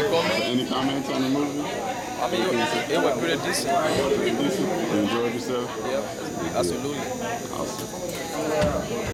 comment. Any comments on the movie? I mean, it was pretty decent. Pretty decent. You enjoyed yourself? Yeah, absolutely. Awesome.